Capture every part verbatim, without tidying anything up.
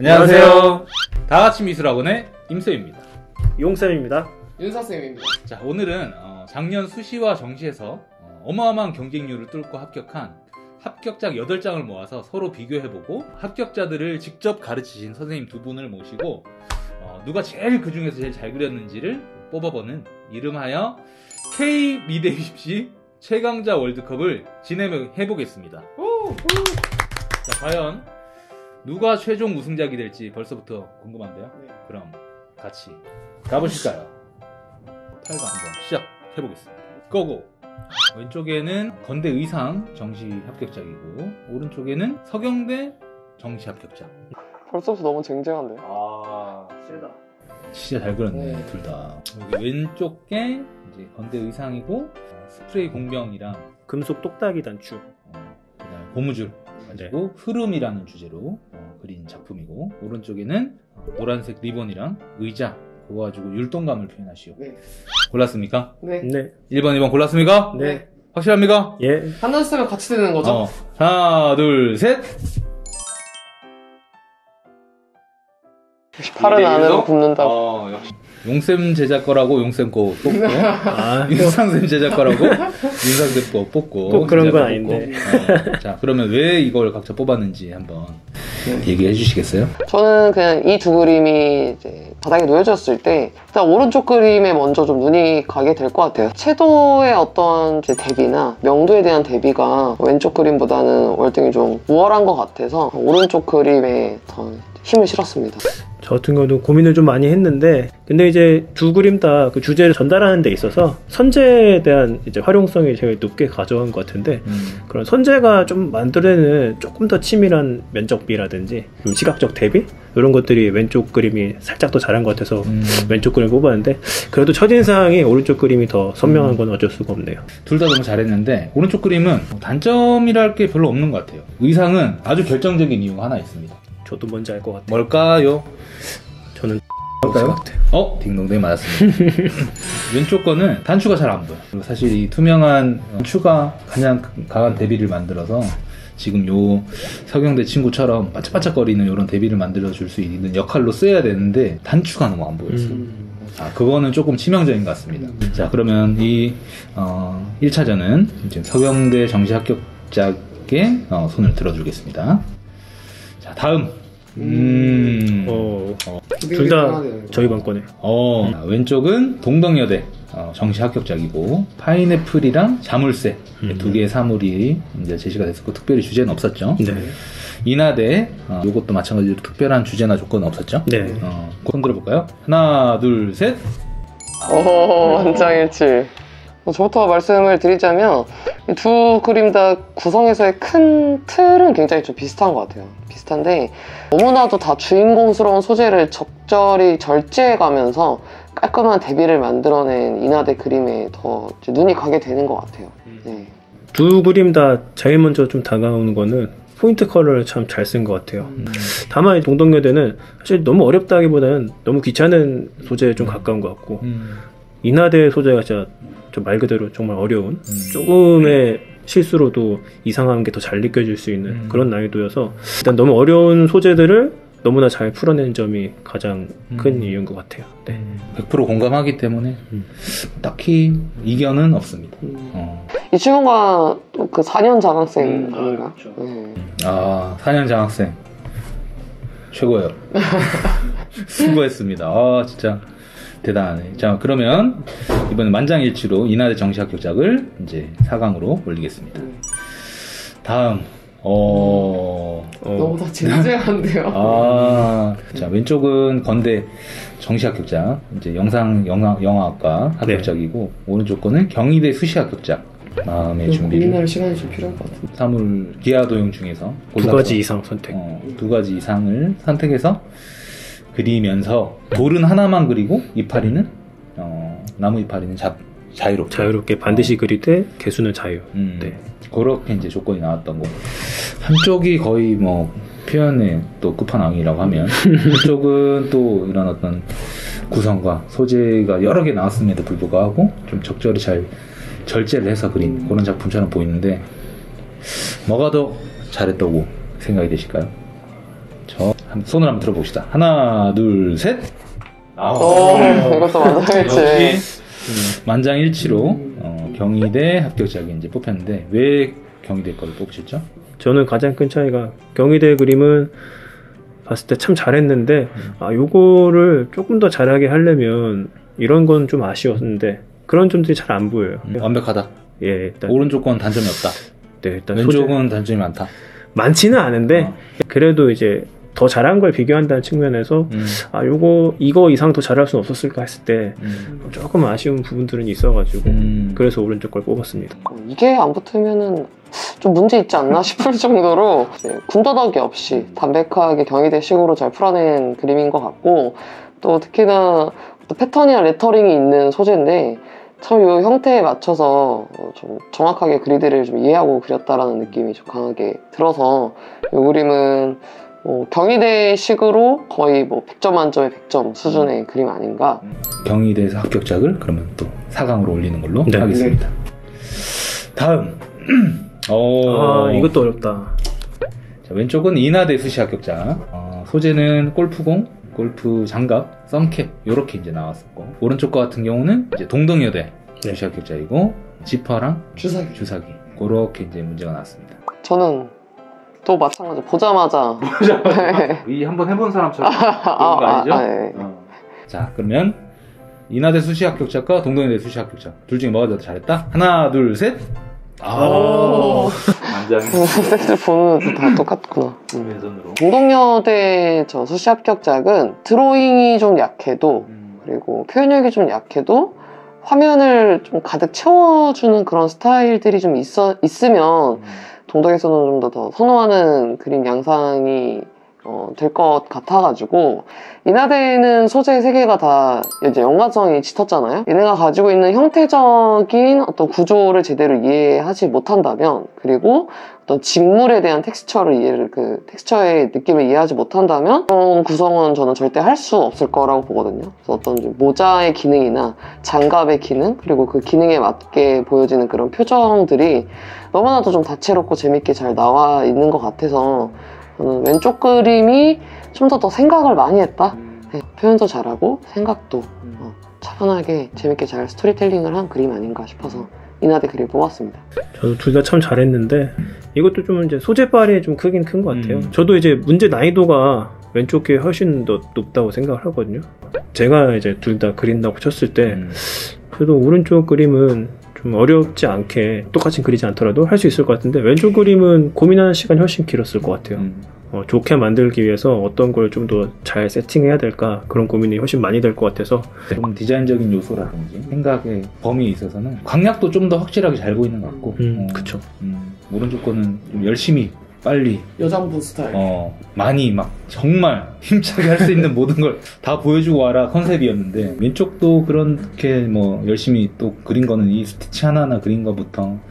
안녕하세요. 다같이 미술학원의 임쌤입니다. 용쌤입니다. 윤사쌤입니다. 자, 오늘은 어, 작년 수시와 정시에서 어, 어마어마한 경쟁률을 뚫고 합격한 합격작 여덟 장을 모아서 서로 비교해보고 합격자들을 직접 가르치신 선생님 두 분을 모시고 어, 누가 제일 그 중에서 제일 잘 그렸는지를 뽑아보는 이름하여 K 미대 입시 최강자 월드컵을 진행해보겠습니다. 자, 과연 누가 최종 우승작이 될지 벌써부터 궁금한데요. 네. 그럼 같이 가보실까요? 팔 강 한번 시작해보겠습니다. 고고! 왼쪽에는 건대 의상 정시 합격작이고 오른쪽에는 서경대 정시 합격작. 벌써부터 너무 쟁쟁한데. 아, 세다. 진짜 잘 그렸네, 네. 둘 다. 여기 왼쪽 게 이제 건대 의상이고 어, 스프레이 공병이랑 금속 똑딱이 단추. 어, 그다음에 고무줄 가지고 흐름이라는 주제로 어, 그린 작품이고 오른쪽에는 어, 노란색 리본이랑 의자 그거 가지고 율동감을 표현하시오. 네. 골랐습니까? 네. 네. 일 번, 이 번 골랐습니까? 네. 확실합니까? 예. 하나 쓰면 같이 되는 거죠? 어, 하나, 둘, 셋! 팔은 안으로 굽는다고. 어, 역시. 용쌤 제작 거라고 용쌤 거 뽑고, 아, 윤상쌤 제작 거라고 윤상쌤 거 뽑고. 꼭 그런 제작 건 거 아닌데. 뽑고. 어, 자, 그러면 왜 이걸 각자 뽑았는지 한번 얘기해 주시겠어요? 저는 그냥 이 두 그림이 이제 바닥에 놓여졌을 때 일단 오른쪽 그림에 먼저 좀 눈이 가게 될 것 같아요. 채도의 어떤 이제 대비나 명도에 대한 대비가 왼쪽 그림보다는 월등히 좀 우월한 것 같아서 오른쪽 그림에 더 힘을 실었습니다. 저 같은 경우도 고민을 좀 많이 했는데, 근데 이제 두 그림 다 그 주제를 전달하는 데 있어서 선재에 대한 이제 활용성이 제일 높게 가져간 것 같은데, 음. 그런 선재가 좀 만들어내는 조금 더 치밀한 면적비라든지 좀 시각적 대비 이런 것들이 왼쪽 그림이 살짝 더 잘한 것 같아서 음. 왼쪽 그림 뽑았는데, 그래도 첫인상이 오른쪽 그림이 더 선명한 건 어쩔 수가 없네요. 둘 다 너무 잘했는데 오른쪽 그림은 단점이랄 게 별로 없는 것 같아요. 의상은 아주 결정적인 이유가 하나 있습니다. 저도 뭔지 알 것 같아요. 뭘까요? 저는 뭘까요? 어? 딩동댕 맞았습니다. 왼쪽 거는 단추가 잘 안 보여. 그리고 사실 이 투명한 추가 가장 강한 대비를 만들어서 지금 요 서경대 친구처럼 반짝반짝거리는 이런 대비를 만들어줄 수 있는 역할로 써야 되는데 단추가 너무 안 보였어요. 음. 아, 그거는 조금 치명적인 것 같습니다. 자, 그러면 이 어, 일 차전은 지금 서경대 정시 합격작에 어, 손을 들어주겠습니다. 자, 다음. 음. 어, 어. 둘 다 저희 반권에. 어, 자, 왼쪽은 동덕여대 어, 정시 합격작이고 파인애플이랑 자물쇠 음. 두 개의 사물이 이제 제시가 됐었고 특별히 주제는 없었죠. 네. 인하대 어, 이것도 마찬가지로 특별한 주제나 조건은 없었죠. 네. 어, 손 들어볼까요? 하나, 둘, 셋. 오, 만장일치. 저부터 말씀을 드리자면 이 두 그림 다 구성에서의 큰 틀은 굉장히 좀 비슷한 것 같아요. 비슷한데 너무나도 다 주인공스러운 소재를 적절히 절제해가면서 깔끔한 대비를 만들어낸 인하대 그림에 더 이제 눈이 가게 되는 것 같아요. 네. 두 그림 다 제일 먼저 좀 다가오는 거는 포인트 컬러를 참 잘 쓴 것 같아요. 음. 다만 이 동덕여대는 사실 너무 어렵다기보다는 너무 귀찮은 소재에 좀 가까운 것 같고, 음. 인하대 소재가 진짜 좀 말 그대로 정말 어려운, 음. 조금의 실수로도 이상한 게 더 잘 느껴질 수 있는 음. 그런 난이도여서 일단 너무 어려운 소재들을 너무나 잘 풀어낸 점이 가장 큰 음. 이유인 것 같아요. 네. 백 퍼센트 공감하기 때문에 음. 딱히 이견은 없습니다. 어. 이 친구가 또 그 사 년 장학생 음, 아닌가? 아, 그렇죠. 네. 아, 사 년 장학생 최고예요. 수고했습니다. 아, 진짜 대단하네. 자, 그러면 이번엔 만장일치로 인하대 정시 합격작을 이제 사 강으로 올리겠습니다. 다음, 어, 어, 너무 다 쟁쟁한데요. 아, 자, 왼쪽은 건대 정시 합격작, 이제 영상 영화 영화학과 합격작이고 오른쪽 거는 경희대 수시 합격작. 마음의 준비를 고민할 시간이 좀 필요할 것 같은데. 사물 기하 도형 중에서 두 골라서, 가지 이상 선택. 어, 두 가지 이상을 선택해서 그리면서 돌은 하나만 그리고 이파리는 어, 나무 이파리는 자, 자유롭게 자유롭게 반드시 어. 그릴 때 개수는 자유. 음, 네. 그렇게 이제 조건이 나왔던 거. 한쪽이 거의 뭐 표현의 또 끝판왕이라고 하면 한쪽은 또 이런 어떤 구성과 소재가 여러 개 나왔음에도 불구하고 좀 적절히 잘 절제를 해서 그린 그런 작품처럼 보이는데 뭐가 더 잘했다고 생각이 되실까요? 저 한번 손을 한번 들어봅시다. 하나, 둘, 셋. 아, 오, 이것도 만장일치. 역시 만장일치로 어, 경희대 합격작이 이제 뽑혔는데 왜 경희대 거를 뽑으셨죠? 저는 가장 큰 차이가 경희대 그림은 봤을 때 참 잘했는데 음. 아 요거를 조금 더 잘하게 하려면 이런 건 좀 아쉬웠는데 그런 점들이 잘 안 보여요. 음, 완벽하다. 예, 일단 오른쪽 건 단점이 없다. 네, 일단 왼쪽은 소재- 단점이 많다. 많지는 않은데 어. 그래도 이제 더 잘한 걸 비교한다는 측면에서 음, 아 요거 이거 이상 더 잘할 수는 없었을까 했을 때 음, 조금 아쉬운 부분들은 있어가지고 음. 그래서 오른쪽 걸 뽑았습니다. 이게 안 붙으면은 좀 문제 있지 않나 싶을 정도로 이제 군더더기 없이 담백하게 경희대식으로 잘 풀어낸 그림인 것 같고 또 특히나 또 패턴이나 레터링이 있는 소재인데 참 이 형태에 맞춰서 좀 정확하게 그리드를 좀 이해하고 그렸다라는 느낌이 좀 강하게 들어서 이 그림은 뭐 경희대식으로 거의 뭐 백 점 만점에 백 점 수준의 그림 아닌가. 경희대에서 합격작을 그러면 또 사 강으로 올리는 걸로 네. 하겠습니다. 다음. 오, 아 이것도 어렵다. 자, 왼쪽은 인하대 수시 합격자. 어, 소재는 골프공, 골프 장갑, 썸캡 요렇게 이제 나왔었고 오른쪽 거 같은 경우는 이제 동덕여대 네. 수시 합격자이고 지퍼랑 주사기. 주사기 그렇게 이제 문제가 나왔습니다. 저는 또 마찬가지 보자마자 네. 이 한번 해본 사람처럼 아, 거 아니죠? 아, 아, 네. 어. 자 그러면 인하대 수시 합격자과 동덕여대 수시 합격자 둘 중에 뭐가 더 잘했다? 하나 둘 셋. 오. 만장이 섹스를 보는 것도 다 똑같구나. 음. 왼손으로. 동덕여대 저 수시 합격작은 드로잉이 좀 약해도 그리고 표현력이 좀 약해도 화면을 좀 가득 채워주는 그런 스타일들이 좀 있어, 있으면 동덕에서는 좀 더 더 선호하는 그림 양상이 어, 될 것 같아가지고 인하대는 소재 세 개가 다 이제 연관성이 짙었잖아요. 얘네가 가지고 있는 형태적인 어떤 구조를 제대로 이해하지 못한다면 그리고 어떤 직물에 대한 텍스처를 이해를 그 텍스처의 느낌을 이해하지 못한다면 그런 구성은 저는 절대 할 수 없을 거라고 보거든요. 그래서 어떤 이제 모자의 기능이나 장갑의 기능 그리고 그 기능에 맞게 보여지는 그런 표정들이 너무나도 좀 다채롭고 재밌게 잘 나와 있는 것 같아서 저는 왼쪽 그림이 좀 더 더 생각을 많이 했다. 네, 표현도 잘하고 생각도 어, 차분하게 재밌게 잘 스토리텔링을 한 그림 아닌가 싶어서 인하대 그림 뽑았습니다. 저도 둘 다 참 잘했는데 이것도 좀 이제 소재빨이 좀 크긴 큰 것 같아요. 음. 저도 이제 문제 난이도가 왼쪽 게 훨씬 더 높다고 생각을 하거든요. 제가 이제 둘 다 그린다고 쳤을 때 음. 그래도 오른쪽 그림은 좀 어렵지 않게 똑같이 그리지 않더라도 할 수 있을 것 같은데 왼쪽 그림은 고민하는 시간이 훨씬 길었을 것 같아요. 음. 어, 좋게 만들기 위해서 어떤 걸 좀 더 잘 세팅해야 될까 그런 고민이 훨씬 많이 될 것 같아서 좀 디자인적인 요소라든지 생각의 범위에 있어서는 강약도 좀 더 확실하게 잘 보이는 것 같고 음, 어, 그쵸. 음, 오른쪽 거는 좀 열심히 빨리 여장부 스타일. 어, 많이 막 정말 힘차게 할 수 있는 모든 걸 다 보여주고 와라 컨셉이었는데 왼쪽도 그렇게 뭐 열심히 또 그린 거는 이 스티치 하나하나 그린 거부터 음.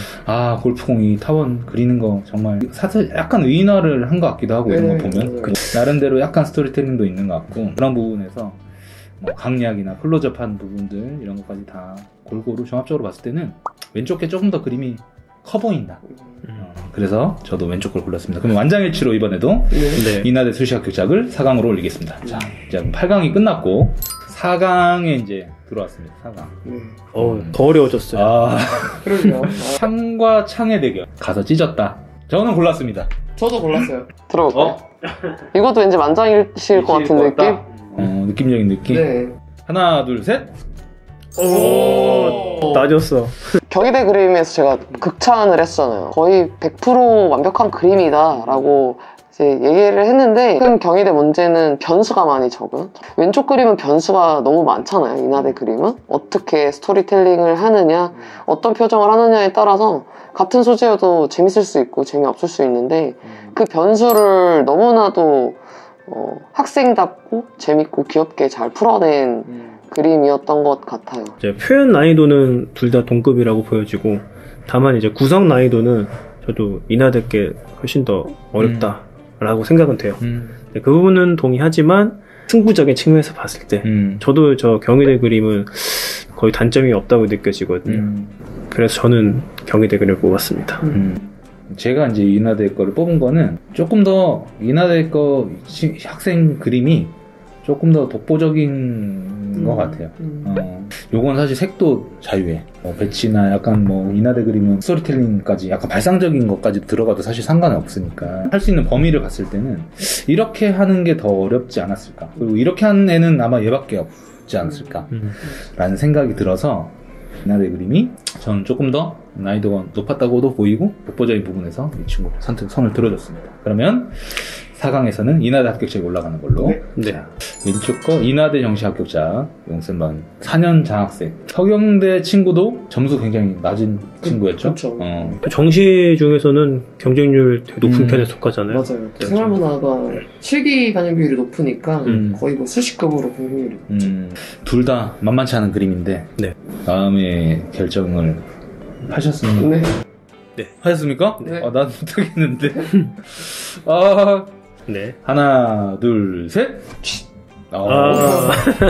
아 골프공이 타원 그리는 거 정말 사실 약간 의인화를 한 것 같기도 하고 이런 네, 거 보면 맞아요. 그 나름대로 약간 스토리텔링도 있는 것 같고 그런 부분에서 뭐 강약이나 클로즈업한 부분들 이런 것까지 다 골고루 종합적으로 봤을 때는 왼쪽 게 조금 더 그림이 커 보인다. 어, 그래서 저도 왼쪽 걸 골랐습니다. 그럼 완장일치로 이번에도 네. 인하대 수시 합격작을 사 강으로 올리겠습니다. 자, 이제 팔 강이 끝났고 사 강에 이제 들어왔습니다. 사 강. 네. 어, 더 어려워졌어요. 아, 그러게요. 아, 창과 창의 대결. 가서 찢었다. 저는 골랐습니다. 저도 골랐어요. 들어볼까요? 어? 이것도 왠지 만장일치일 것 같은 일치일 것 느낌? 같다. 어, 느낌적인 느낌. 네. 하나, 둘, 셋. 오, 낮았어. 경희대 그림에서 제가 극찬을 했잖아요. 거의 백 퍼센트 완벽한 그림이다 라고 이제 얘기를 했는데 큰 경희대 문제는 변수가 많이 적은 왼쪽 그림은 변수가 너무 많잖아요. 인하대 그림은 어떻게 스토리텔링을 하느냐 어떤 표정을 하느냐에 따라서 같은 소재여도 재밌을 수 있고 재미없을 수 있는데 그 변수를 너무나도 어, 학생답고 재밌고 귀엽게 잘 풀어낸 그림이었던 것 같아요. 이제 표현 난이도는 둘 다 동급이라고 보여지고 다만 이제 구성 난이도는 저도 인하대께 훨씬 더 어렵다라고 생각은 돼요. 음. 그 부분은 동의하지만 승부적인 측면에서 봤을 때 음. 저도 저 경희대 그림은 거의 단점이 없다고 느껴지거든요. 음. 그래서 저는 경희대 그림을 뽑았습니다. 음. 제가 이제 이나대 거를 뽑은 거는 조금 더 이나대 거 시- 학생 그림이 조금 더 독보적인 음. 것 같아요. 음. 어, 요건 사실 색도 자유해. 뭐 배치나 약간 뭐 이나대 그림은 스토리텔링까지 약간 발상적인 것까지 들어가도 사실 상관은 없으니까 할 수 있는 범위를 봤을 때는 이렇게 하는 게 더 어렵지 않았을까. 그리고 이렇게 하는 애는 아마 얘밖에 없지 않았을까 음. 라는 생각이 들어서 이나대 그림이 저는 조금 더 난이도가 높았다고도 보이고 독보적인 부분에서 이 친구 선택 선을 들어줬습니다. 그러면 사 강에서는 이나대 합격자가 올라가는 걸로. 네. 네. 자, 왼쪽 거 이나대 정시 합격자 용센반 사 년 장학생. 서경대 친구도 점수 굉장히 낮은 친구였죠. 그쵸. 어. 정시 중에서는 경쟁률 되게 높은 음. 편에 속하잖아요. 맞아요. 생활문화가 실기 반영 비율이 높으니까 음. 거의 뭐 수식급으로 공격률이 높죠. 음, 둘 다 만만치 않은 그림인데 네. 다음에 결정을 하셨습니까? 네. 하셨습니까? 네. 아, 난 못하겠는데. 아, 네. 하나, 둘, 셋. 어, 아.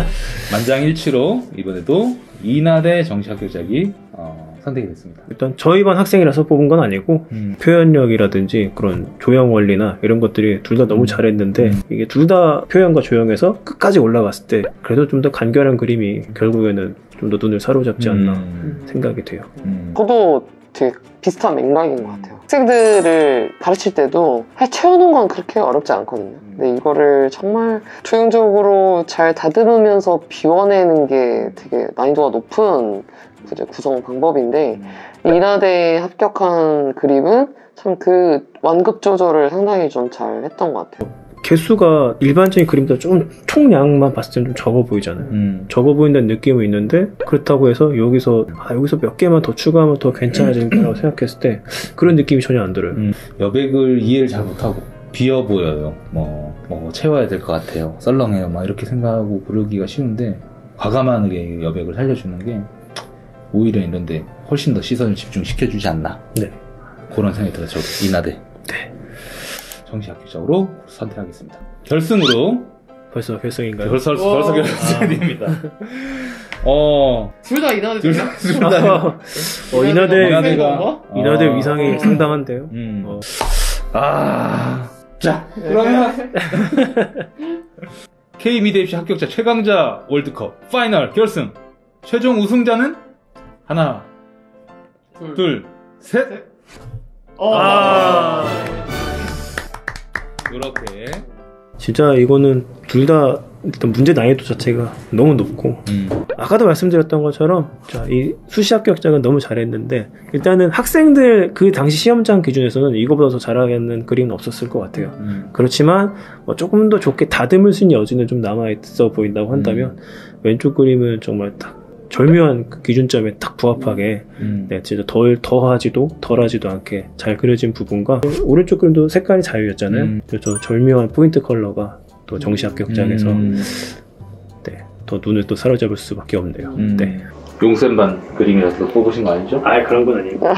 만장일치로 이번에도 이나대 정시 합격자기 어, 선택이 됐습니다. 일단 저희 반 학생이라서 뽑은 건 아니고 음. 표현력이라든지 그런 조형 원리나 이런 것들이 둘 다 너무 음. 잘했는데 음. 이게 둘 다 표현과 조형에서 끝까지 올라갔을 때 그래도 좀 더 간결한 그림이 결국에는 좀 더 눈을 사로잡지 않나 음. 생각이 돼요. 음. 저도 되게 비슷한 맥락인 것 같아요. 학생들을 가르칠 때도 사실 채우는 건 그렇게 어렵지 않거든요. 근데 이거를 정말 조형적으로 잘 다듬으면서 비워내는 게 되게 난이도가 높은 이제 구성 방법인데 이나대에 합격한 그림은 참 그 완급 조절을 상당히 좀 잘 했던 것 같아요. 개수가 일반적인 그림보다 좀 총량만 봤을 때는 좀 적어 보이잖아요. 음. 적어 보인다는 느낌은 있는데 그렇다고 해서 여기서 아, 여기서 몇 개만 더 추가하면 더 괜찮아질 거라고 생각했을 때 그런 느낌이 전혀 안 들어요. 음. 여백을 이해를 잘 못하고 비어 보여요. 뭐, 뭐 채워야 될 것 같아요. 썰렁해요. 막 이렇게 생각하고 그러기가 쉬운데 과감하게 여백을 살려주는 게 오히려 이런데 훨씬 더 시선을 집중시켜주지 않나. 네. 그런 생각이 들어요. 저도 이나대. 네. 정시 합격적으로 선택하겠습니다. 결승으로 벌써 결승인가요? 벌써 오. 벌써 결승입니다. 어, 둘 다 이나대 둘 다, 둘 다. 어, 이나대 이나대가 이나대 어. 위상이 상당한데요. 음. 어. 아, 자, 그러면 K 미대 입시 합격자 최강자 월드컵 파이널 결승 최종 우승자는 하나, 둘, 둘, 셋. 어. 아. 이렇게. 진짜 이거는 둘 다 일단 문제 난이도 자체가 너무 높고 음. 아까도 말씀드렸던 것처럼 자, 이 수시 합격자가 너무 잘했는데 일단은 학생들 그 당시 시험장 기준에서는 이거보다 더 잘하겠는 그림은 없었을 것 같아요. 음. 그렇지만 뭐 조금 더 좋게 다듬을 수 있는 여지는 좀 남아있어 보인다고 한다면 왼쪽 그림은 정말 딱 절묘한 그 기준점에 딱 부합하게 음. 네, 진짜 덜, 더하지도 덜하지도 않게 잘 그려진 부분과 오른쪽 그림도 색깔이 자유였잖아요. 음. 그래서 절묘한 포인트 컬러가 또 정시 합격장에서 음. 네, 더 눈을 또 사로잡을 수밖에 없네요. 음. 네. 용센반 그림이라서 뽑으신 거 아니죠? 아 그런 건 아니고.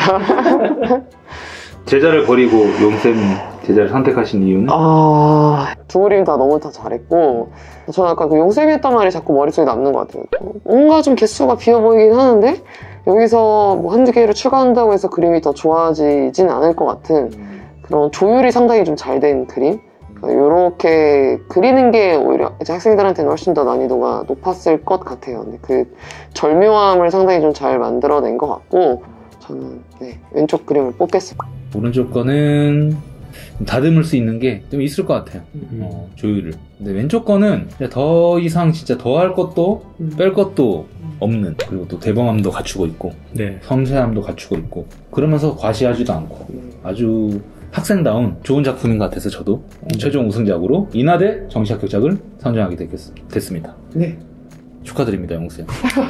제자를 버리고 용센 제자를 선택하신 이유는? 아, 두 그림 다 너무 다 잘했고, 저는 아까 그 용쌤이 했던 말이 자꾸 머릿속에 남는 것 같아요. 뭔가 좀 개수가 비어 보이긴 하는데, 여기서 뭐 한두 개를 추가한다고 해서 그림이 더 좋아지진 않을 것 같은 그런 조율이 상당히 좀 잘 된 그림? 이렇게 그리는 게 오히려 이제 학생들한테는 훨씬 더 난이도가 높았을 것 같아요. 근데 그 절묘함을 상당히 좀 잘 만들어낸 것 같고, 저는 네, 왼쪽 그림을 뽑겠습니다. 오른쪽 거는 좀 다듬을 수 있는 게 좀 있을 것 같아요. 음. 어, 조율을. 근데 왼쪽 거는 진짜 더 이상 진짜 더 할 것도 뺄 것도 없는, 그리고 또 대범함도 갖추고 있고 네. 섬세함도 갖추고 있고 그러면서 과시하지도 않고 아주 학생다운 좋은 작품인 것 같아서 저도 네. 최종 우승작으로 이나대 정시 합격작을 선정하게 됐, 됐습니다. 네. 축하드립니다, 영수야.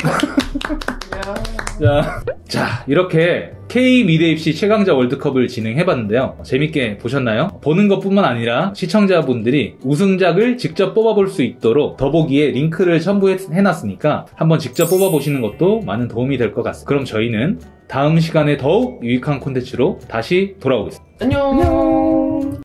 자, 자, 이렇게 K 미대 입시 최강자 월드컵을 진행해봤는데요. 재밌게 보셨나요? 보는 것뿐만 아니라 시청자분들이 우승작을 직접 뽑아볼 수 있도록 더보기에 링크를 첨부해놨으니까 한번 직접 뽑아보시는 것도 많은 도움이 될 것 같습니다. 그럼 저희는 다음 시간에 더욱 유익한 콘텐츠로 다시 돌아오겠습니다. 안녕.